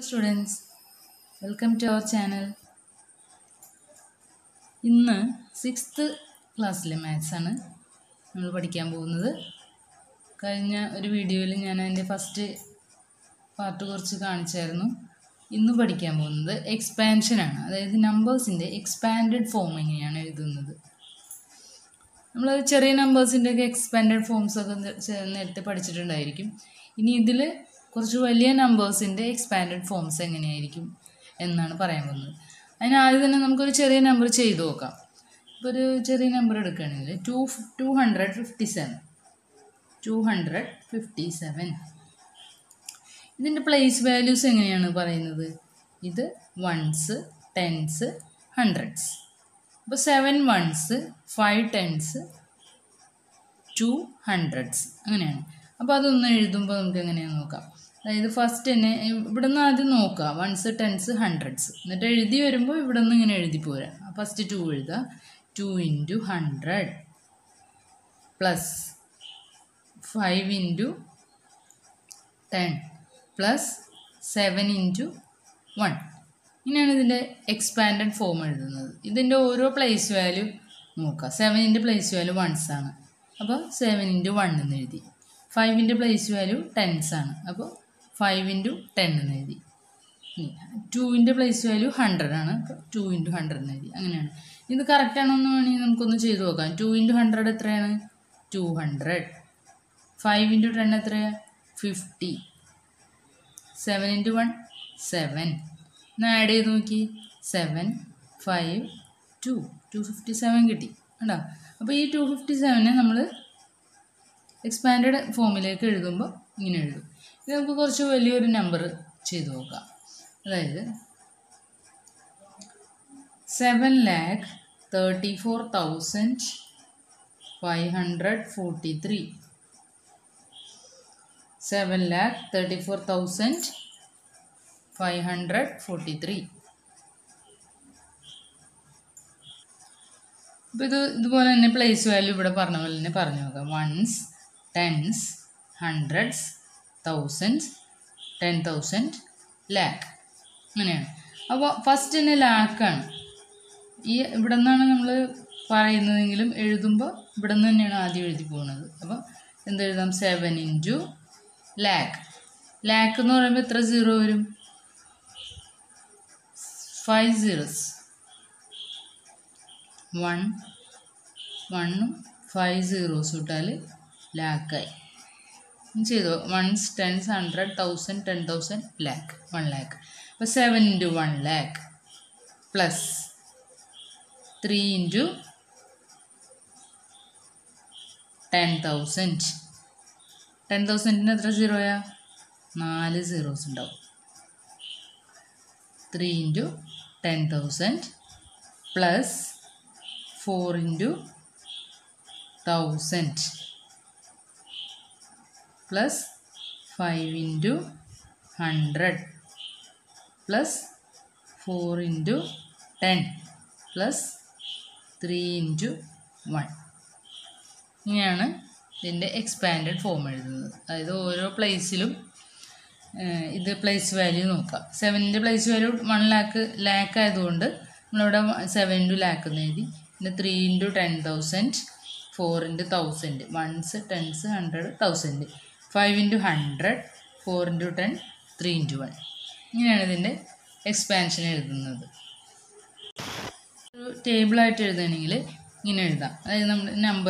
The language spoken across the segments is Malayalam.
students, welcome to our channel. ഇന്ന് 6th ക്ലാസ്സിലെ മാത്സ് ആണ് നമ്മൾ പഠിക്കാൻ പോകുന്നത്. കഴിഞ്ഞ ഒരു വീഡിയോയിൽ ഞാൻ അതിൻ്റെ ഫസ്റ്റ് പാർട്ട് കുറച്ച് കാണിച്ചായിരുന്നു. ഇന്ന് പഠിക്കാൻ പോകുന്നത് എക്സ്പാൻഷൻ ആണ്. അതായത് നമ്പേഴ്സിൻ്റെ എക്സ്പാൻഡഡ് ഫോം എങ്ങനെയാണ് എഴുതുന്നത്. നമ്മൾ ചെറിയ നമ്പേഴ്സിൻ്റെയൊക്കെ എക്സ്പാൻഡഡ് ഫോംസ് ഒക്കെ നേരത്തെ പഠിച്ചിട്ടുണ്ടായിരിക്കും. ഇനി ഇതിൽ കുറച്ച് വലിയ നമ്പേഴ്സിൻ്റെ എക്സ്പാൻഡഡ് ഫോംസ് എങ്ങനെയായിരിക്കും എന്നാണ് പറയാൻ പോകുന്നത്. അതിനാദ്യം തന്നെ നമുക്കൊരു ചെറിയ നമ്പർ ചെയ്ത് നോക്കാം. ഇപ്പോൾ ഒരു ചെറിയ നമ്പർ എടുക്കുകയാണെങ്കിൽ 257. ഇതിൻ്റെ പ്ലേസ് വാല്യൂസ് എങ്ങനെയാണ് പറയുന്നത്? ഇത് വൺസ്, ടെൻസ്, ഹൺഡ്രഡ്സ്. അപ്പോൾ 7 വൺസ്, 5 ടെൻസ്, 2 ഹൺഡ്രഡ്സ് അങ്ങനെയാണ്. അപ്പോൾ അതൊന്ന് എഴുതുമ്പോൾ നമുക്ക് എങ്ങനെയാണെന്ന് നോക്കാം. അതായത് ഫസ്റ്റ് തന്നെ ഇവിടെ നിന്ന് ആദ്യം നോക്കുക, വൺസ്, ടെൻസ്, ഹൺഡ്രഡ്സ്. എന്നിട്ട് എഴുതി വരുമ്പോൾ ഇവിടെ നിന്ന് ഇങ്ങനെ എഴുതി പോരാ. ഫസ്റ്റ് 2 എഴുതുക. 2 × 100 പ്ലസ് 5 × 10 പ്ലസ് 7 × 1. ഇങ്ങനെയാണ് ഇതിൻ്റെ എക്സ്പാൻഡഡ് ഫോം എഴുതുന്നത്. ഇതിൻ്റെ ഓരോ പ്ലേസ് വാല്യൂ നോക്കുക. 7ൻ്റെ പ്ലേസ് വാല്യൂ വൺസ് ആണ്, അപ്പോൾ 7 × 1 എന്ന് എഴുതി. 5ൻ്റെ പ്ലേസ് വാല്യൂ ടെൻസ് ആണ്, അപ്പോൾ 5 × 10 എന്ന് എഴുതി. 2ൻ്റെ പ്ലേസ് വാല്യൂ 100 ആണ്, അപ്പോൾ 2 × 100 എന്ന് എഴുതി. അങ്ങനെയാണ്. ഇത് കറക്റ്റ് ആണോ എന്ന് വേണമെങ്കിൽ നമുക്കൊന്ന് ചെയ്ത് നോക്കാം. 2 × 100 എത്രയാണ്? 200. 5 × 10 എത്രയാണ്? 50. 7 × 1 7. ഒന്ന് ആഡ് ചെയ്ത് നോക്കി. 7 5 2 257 കിട്ടി. കണ്ടോ? അപ്പോൾ ഈ 257നെ നമ്മൾ എക്സ്പാൻഡഡ് ഫോമിലേക്ക് എഴുതുമ്പോൾ ഇങ്ങനെ എഴുതും. ഇത് നമുക്ക് കുറച്ച് വലിയൊരു നമ്പർ ചെയ്ത് നോക്കാം. അതായത് 7,34,543. 7,34,543. അപ്പോൾ ഇതുപോലെ തന്നെ പ്ലേസ് വാല്യൂ ഇവിടെ പറഞ്ഞ പോലെ തന്നെ പറഞ്ഞു നോക്കാം. Ones, tens, hundreds, thousands, 10,000, lakh. അങ്ങനെയാണ്. അപ്പോൾ ഫസ്റ്റ് തന്നെ ലാക്കാണ്. ഈ ഇവിടെ നിന്നാണ് നമ്മൾ പറയുന്നതെങ്കിലും എഴുതുമ്പോൾ ഇവിടെ നിന്ന് തന്നെയാണ് ആദ്യം എഴുതി പോകുന്നത്. അപ്പോൾ എന്തെഴുതാം? 7 × ലാക്ക്. ലാക്ക് എന്ന് പറയുമ്പോൾ എത്ര സീറോ വരും? 5 zeros. 1 5 zeros ഇട്ടാൽ ലാക്കായി. ചെയ്തോ? Ones, tens, 100, 1000, 10,000, lakh. 1 ലാക്ക്. അപ്പോൾ 7 × 1 ലാക്ക് പ്ലസ് 3 × 10,000. 10,000ന് എത്ര സീറോയാ? 4 zeros ഉണ്ടാവും. 3 × 10,000 പ്ലസ് 4 × 1000 പ്ലസ് 5 × 100 പ്ലസ് 4 × 10 പ്ലസ് 3 × 1. ഇങ്ങനെയാണ് ഇതിൻ്റെ എക്സ്പാൻഡഡ് ഫോം എഴുതുന്നത്. അതായത് ഓരോ പ്ലേസിലും ഇത് പ്ലേസ് വാല്യൂ നോക്കാം. 7ൻ്റെ പ്ലേസ് വാല്യൂ 1 ലാക്ക് ആയതുകൊണ്ട് നമ്മളിവിടെ 7 × ലാക്ക് എന്ന് എഴുതി. പിന്നെ 3 × 10,000, 4 × 1000, വൺസ്, ടെൻസ്, 100, 1000, 5 × 100, 4 × 10, 3 × 1. ഇങ്ങനെയാണ് ഇതിൻ്റെ എക്സ്പാൻഷൻ എഴുതുന്നത്. ഒരു ടേബിളായിട്ട് എഴുതുകയാണെങ്കിൽ ഇങ്ങനെ എഴുതാം. അതായത് നമ്മൾ നമ്പർ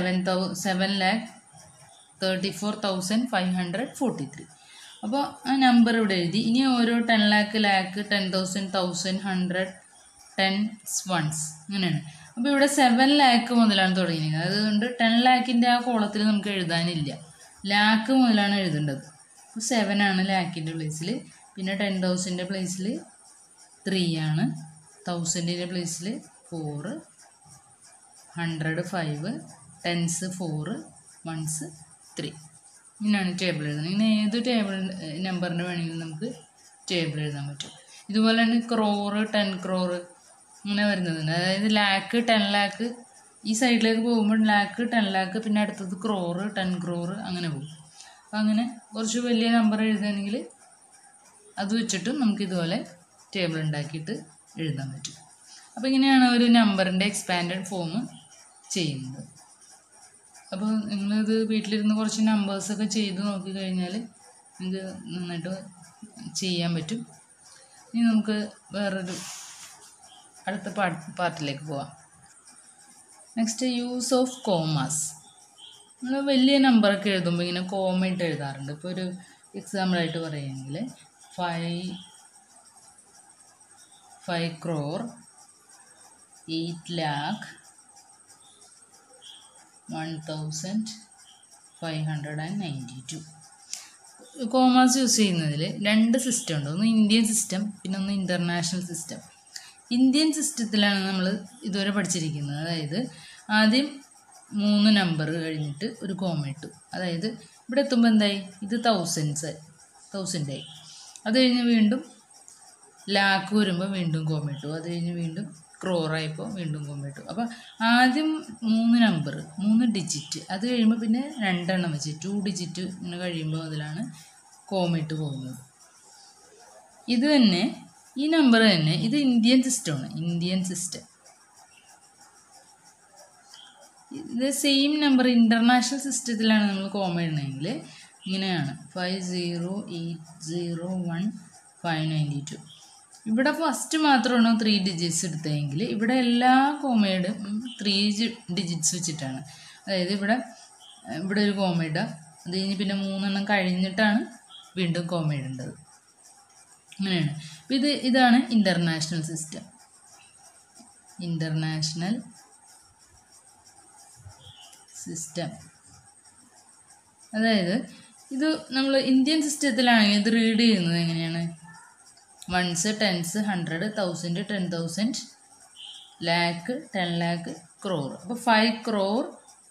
7,34,543. അപ്പോൾ ആ നമ്പർ ഇവിടെ എഴുതി. ഇനി ഓരോ 10 ലാക്ക്, 10,000, 1,000, 100, 10 വൺസ് അങ്ങനെയാണ്. അപ്പോൾ ഇവിടെ 7 ലാക്ക് മുതലാണ് തുടങ്ങിയത്. അതുകൊണ്ട് 10 ലാക്കിൻ്റെ ആ കോളത്തിൽ നമുക്ക് എഴുതാനില്ല. ലാക്ക് മുതലാണ് എഴുതേണ്ടത്. അപ്പോൾ 7 ആണ് ലാക്കിൻ്റെ പ്ലേസിൽ. പിന്നെ 10,000ൻ്റെ പ്ലേസിൽ 3 ആണ്. 1000ൻ്റെ പ്ലേസിൽ 4, 100 5, ടെൻസ് 4, വൺസ് 3. ഇങ്ങനെയാണ് ടേബിൾ എഴുതുന്നത്. ഇങ്ങനെ ഏത് ടേബിൾ നമ്പറിൻ്റെ വേണമെങ്കിലും നമുക്ക് ടേബിൾ എഴുതാൻ പറ്റും. ഇതുപോലെ തന്നെ ക്രോറ്, 10 crore അങ്ങനെ വരുന്നതുണ്ട്. അതായത് ലാക്ക്, 10 ലാക്ക് ഈ സൈഡിലേക്ക് പോകുമ്പോൾ ലാക്ക്, 10 ലാക്ക്, പിന്നെ അടുത്തത് ക്രോറ്, 10 crore അങ്ങനെ പോകും. അപ്പോൾ അങ്ങനെ കുറച്ച് വലിയ നമ്പർ എഴുതുകയാണെങ്കിൽ അത് വെച്ചിട്ടും നമുക്ക് ഇതുപോലെ ടേബിൾ ഉണ്ടാക്കിയിട്ട് എഴുതാൻ പറ്റും. അപ്പോൾ ഇങ്ങനെയാണ് ഒരു നമ്പറിൻ്റെ എക്സ്പാൻഡഡ് ഫോം ചെയ്യുന്നത്. അപ്പോൾ നിങ്ങളിത് വീട്ടിലിരുന്ന് കുറച്ച് നമ്പേഴ്സൊക്കെ ചെയ്ത് നോക്കിക്കഴിഞ്ഞാൽ നിങ്ങൾക്ക് നന്നായിട്ട് ചെയ്യാൻ പറ്റും. ഇനി നമുക്ക് വേറൊരു അടുത്ത പാർട്ടിലേക്ക് പോവാം. Next use of commas. നമ്മൾ വലിയ നമ്പറൊക്കെ എഴുതുമ്പോൾ ഇങ്ങനെ കോമ ഇട്ട് എഴുതാറുണ്ട്. ഇപ്പോൾ ഒരു എക്സാമ്പിളായിട്ട് പറയുകയാണെങ്കിൽ 5 crore 8,01,592. കോമാസ് യൂസ് ചെയ്യുന്നതിൽ രണ്ട് സിസ്റ്റം ഉണ്ട്. ഒന്ന് ഇന്ത്യൻ സിസ്റ്റം, പിന്നെ ഒന്ന് ഇൻ്റർനാഷണൽ സിസ്റ്റം. ഇന്ത്യൻ സിസ്റ്റത്തിലാണ് നമ്മൾ ഇതുവരെ പഠിച്ചിരിക്കുന്നത്. അതായത് ആദ്യം 3 നമ്പർ കഴിഞ്ഞിട്ട് ഒരു കോമ ഇട്ടു. അതായത് ഇവിടെ എത്തുമ്പോൾ എന്തായി, ഇത് തൗസൻഡായി. അത് കഴിഞ്ഞ് വീണ്ടും ലാക്ക് വരുമ്പോൾ വീണ്ടും കോമ ഇട്ടു. അത് കഴിഞ്ഞ് വീണ്ടും ക്രോറായപ്പോൾ വീണ്ടും കോമ ഇട്ടു. അപ്പോൾ ആദ്യം 3 നമ്പർ 3 ഡിജിറ്റ്, അത് കഴിയുമ്പോൾ പിന്നെ 2 എണ്ണം വെച്ച് 2 ഡിജിറ്റ് ഇങ്ങനെ കഴിയുമ്പോൾ അതിലാണ് കോമ ഇട്ട് പോകുന്നത്. ഇത് തന്നെ ഈ നമ്പർ തന്നെ ഇത് ഇന്ത്യൻ സിസ്റ്റമാണ്. ഇന്ത്യൻ സിസ്റ്റം ഇത് സെയിം നമ്പർ ഇൻ്റർനാഷണൽ സിസ്റ്റത്തിലാണ് നമ്മൾ കോമ ഇടണമെങ്കിൽ ഇങ്ങനെയാണ് 50801,592. ഇവിടെ ഫസ്റ്റ് മാത്രമാണ് 3 ഡിജിറ്റ്സ് എടുത്തതെങ്കിൽ ഇവിടെ എല്ലാ കോമയുടെയും 3 ഡിജിറ്റ്സ് വെച്ചിട്ടാണ്. അതായത് ഇവിടെ ഒരു കോമ ഇടുക, അത് കഴിഞ്ഞ് പിന്നെ 3 എണ്ണം കഴിഞ്ഞിട്ടാണ് വീണ്ടും കോമ ഇടേണ്ടത്. അങ്ങനെയാണ്. അപ്പോൾ ഇതാണ് ഇൻ്റർനാഷണൽ സിസ്റ്റം. ഇൻ്റർനാഷണൽ സിസ്റ്റം അതായത് ഇത് നമ്മൾ ഇന്ത്യൻ സിസ്റ്റത്തിലാണെങ്കിൽ ഇത് റീഡ് ചെയ്യുന്നത് എങ്ങനെയാണ്? 1s 10s 100 1000 10,000 lakh 10 lakh crore. അപ്പോൾ 5 crore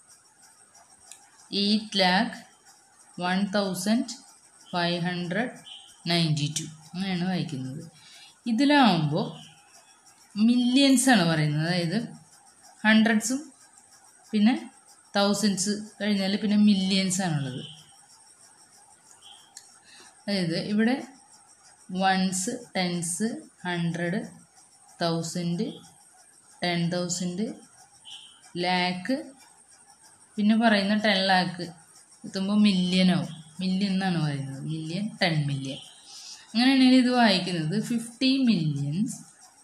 8,01,592 അങ്ങനെയാണ് വായിക്കുന്നത്. ഇതിലാവുമ്പോൾ മില്യൻസ് ആണ് പറയുന്നത്. അതായത് ഹൺഡ്രഡ്സും പിന്നെ തൗസൻഡ്സ് കഴിഞ്ഞാൽ പിന്നെ മില്യൻസ് ആണുള്ളത്. അതായത് ഇവിടെ 1s 10s 100 1000 10,000 ലാക്ക് പിന്നെ പറയുന്ന 10 ലാക്ക് എത്തുമ്പോൾ മില്യനാവും. മില്യൻ എന്നാണ് പറയുന്നത്. മില്യൺ 10 മില്യൺ അങ്ങനെയാണെങ്കിൽ ഇത് വായിക്കുന്നത് 50 millions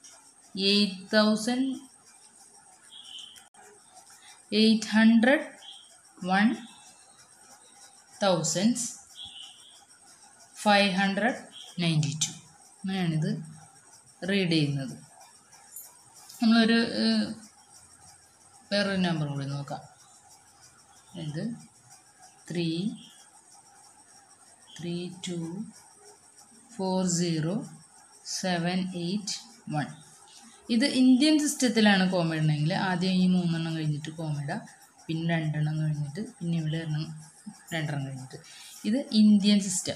801,592 അങ്ങനെയാണിത് റീഡ് ചെയ്യുന്നത്. നമ്മളൊരു വേറൊരു നമ്പർ കൂടി നോക്കാം. ഇത് 3324781. ഇത് ഇന്ത്യൻ സിസ്റ്റത്തിലാണ് കോമ ഇടണമെങ്കിൽ ആദ്യം ഈ 3 എണ്ണം കഴിഞ്ഞിട്ട് കോമ ഇടാം, പിന്നെ 2 എണ്ണം കഴിഞ്ഞിട്ട്, പിന്നെ ഇവിടെ 2 എണ്ണം കഴിഞ്ഞിട്ട്. ഇത് ഇന്ത്യൻ സിസ്റ്റം.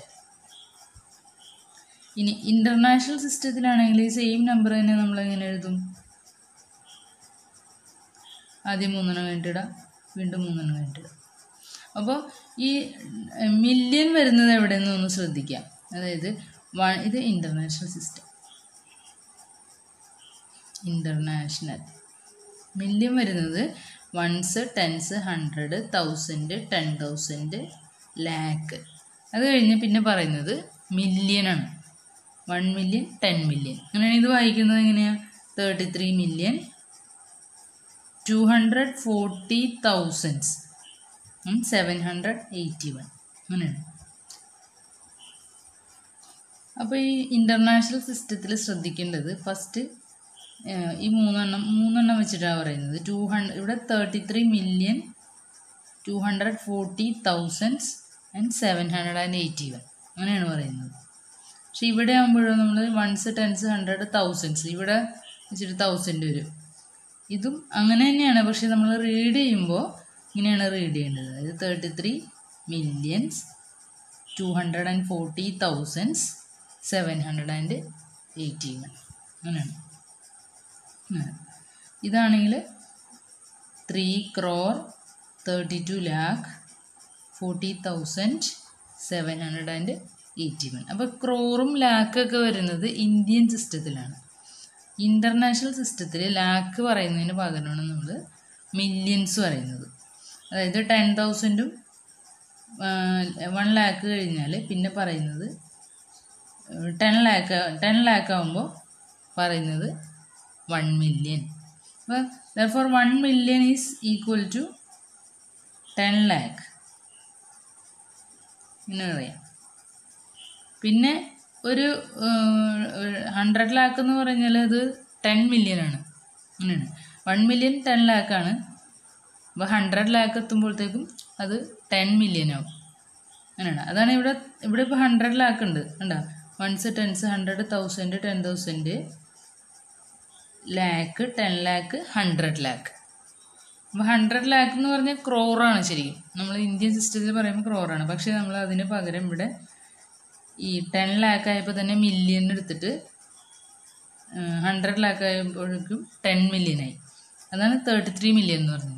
ഇനി ഇൻ്റർനാഷണൽ സിസ്റ്റത്തിലാണെങ്കിൽ ഈ സെയിം നമ്പർ തന്നെ നമ്മൾ എങ്ങനെ എഴുതും? ആദ്യം 3 എണ്ണം കഴിഞ്ഞിട്ടിടാം, വീണ്ടും 3 എണ്ണം കഴിഞ്ഞിട്ടിടാം. അപ്പോൾ ഈ മില്യൺ വരുന്നത് എവിടെയെന്ന് ഒന്ന് ശ്രദ്ധിക്കാം. അതായത് ഇത് ഇൻ്റർനാഷണൽ സിസ്റ്റം. ഇൻ്റർനാഷണൽ മില്യൺ വരുന്നത് 1s 10s 100 1000 10,000 ലാക്ക്. അത് കഴിഞ്ഞ് പിന്നെ പറയുന്നത് മില്യനാണ്. 1 മില്യൺ 10 മില്യൺ അങ്ങനെയാണ് ഇത് വായിക്കുന്നത്. എങ്ങനെയാണ്? 33,240,781 അങ്ങനെയാണ്. അപ്പോൾ ഈ ഇൻ്റർനാഷണൽ സിസ്റ്റത്തിൽ ശ്രദ്ധിക്കേണ്ടത് ഫസ്റ്റ് ഈ 3 എണ്ണം വെച്ചിട്ടാണ് പറയുന്നത്. ഇവിടെ 33,240,781 അങ്ങനെയാണ് പറയുന്നത്. പക്ഷെ ഇവിടെ ആകുമ്പോഴും നമ്മൾ 1s 10s 100 1000 ഇവിടെ വെച്ചിട്ട് 1000 വരും. ഇതും അങ്ങനെ തന്നെയാണ്, പക്ഷെ നമ്മൾ റീഡ് ചെയ്യുമ്പോൾ ഇങ്ങനെയാണ് റീഡ് ചെയ്യേണ്ടത്. അതായത് 33,240,781 അങ്ങനെയാണ്. ഇതാണെങ്കിൽ 3,32,40,781 81. അപ്പോൾ ക്രോറും ലാക്കൊക്കെ വരുന്നത് ഇന്ത്യൻ സിസ്റ്റത്തിലാണ്. ഇൻ്റർനാഷണൽ സിസ്റ്റത്തിൽ ലാക്ക് പറയുന്നതിന് പകരമാണ് നമ്മൾ മില്യൻസ് പറയുന്നത്. അതായത് 10,000ഉം 1 ലാക്ക് കഴിഞ്ഞാൽ പിന്നെ പറയുന്നത് 10 ലാക്ക് ആകുമ്പോൾ പറയുന്നത് 1 മില്യൺ. അപ്പോൾ therefore 1 million is equal to 10 lakh ഇങ്ങനെ പറയാം. പിന്നെ ഒരു 100 ലാക്ക് എന്ന് പറഞ്ഞാൽ അത് 10 മില്യൺ ആണ്. അങ്ങനെയാണ്. 1 മില്യൺ 10 ലാക്കാണ്. അപ്പോൾ 100 ലാക്ക് എത്തുമ്പോഴത്തേക്കും അത് 10 മില്യൺ ആവും. അങ്ങനെയാണ്. അതാണ് ഇവിടെ ഇപ്പോൾ 100 ലാക്ക് ഉണ്ട്. കണ്ടോ, 1s 10s 100 1000 10,000 ലാക്ക് 10 ലാക്ക് 100 ലാക്ക്. അപ്പോൾ 100 ലാക്ക് എന്ന് പറഞ്ഞാൽ ക്രോറാണ് ശരിക്കും. നമ്മൾ ഇന്ത്യൻ സിസ്റ്റത്തിൽ പറയുമ്പോൾ ക്രോറാണ്. പക്ഷേ നമ്മൾ അതിന് പകരം ഇവിടെ ഈ 10 ലാക്ക് ആയപ്പോൾ തന്നെ മില്യൺ എടുത്തിട്ട് 100 ലാക്ക് ആയപ്പോഴേക്കും 10 മില്യനായി. അതാണ് 33 മില്യൺ എന്ന് പറഞ്ഞത്.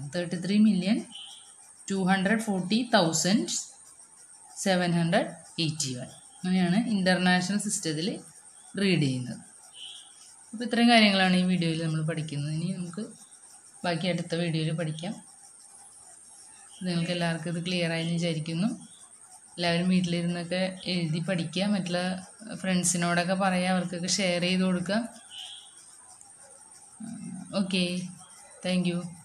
33,240,781. അങ്ങനെയാണ് ഇൻ്റർനാഷണൽ സിസ്റ്റത്തിൽ റീഡ് ചെയ്യുന്നത്. അപ്പോൾ ഇത്രയും കാര്യങ്ങളാണ് ഈ വീഡിയോയിൽ നമ്മൾ പഠിക്കുന്നത്. ഇനി നമുക്ക് ബാക്കി അടുത്ത വീഡിയോയിൽ പഠിക്കാം. നിങ്ങൾക്ക് എല്ലാവർക്കും ഇത് ക്ലിയർ ആയെന്ന് വിചാരിക്കുന്നു. എല്ലാവരും വീട്ടിലിരുന്നൊക്കെ എഴുതി പഠിക്കുക. മറ്റുള്ള ഫ്രണ്ട്സിനോടൊക്കെ പറയുക, അവർക്കൊക്കെ ഷെയർ ചെയ്ത് കൊടുക്കുക. Okay, thank U.